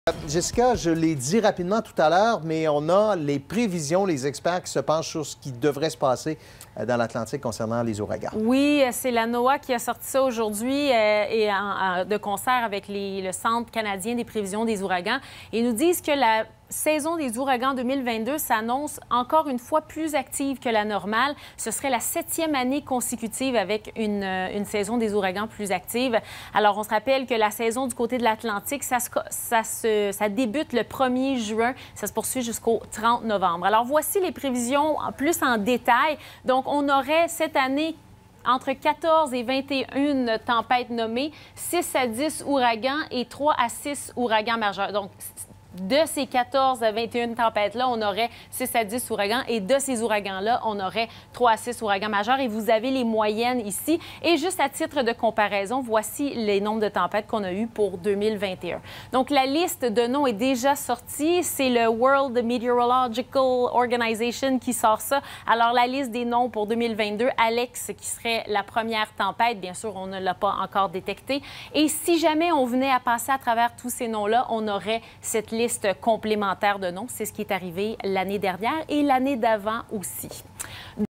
Jessica, je l'ai dit rapidement tout à l'heure, mais on a les prévisions, les experts qui se penchent sur ce qui devrait se passer dans l'Atlantique concernant les ouragans. Oui, c'est la NOAA qui a sorti ça aujourd'hui de concert avec le Centre canadien des prévisions des ouragans. Ils nous disent que la saison des ouragans 2022 s'annonce encore une fois plus active que la normale. Ce serait la 7e année consécutive avec une saison des ouragans plus active. Alors, on se rappelle que la saison du côté de l'Atlantique, ça débute le 1er juin. Ça se poursuit jusqu'au 30 novembre. Alors, voici les prévisions plus en détail. Donc, on aurait cette année entre 14 et 21 tempêtes nommées, 6 à 10 ouragans et 3 à 6 ouragans majeurs. Donc, de ces 14 à 21 tempêtes-là, on aurait 6 à 10 ouragans. Et de ces ouragans-là, on aurait 3 à 6 ouragans majeurs. Et vous avez les moyennes ici. Et juste à titre de comparaison, voici les nombres de tempêtes qu'on a eu pour 2021. Donc, la liste de noms est déjà sortie. C'est le World Meteorological Organization qui sort ça. Alors, la liste des noms pour 2022, Alex, qui serait la première tempête. Bien sûr, on ne l'a pas encore détectée. Et si jamais on venait à passer à travers tous ces noms-là, on aurait cette liste complémentaire de noms. C'est ce qui est arrivé l'année dernière et l'année d'avant aussi.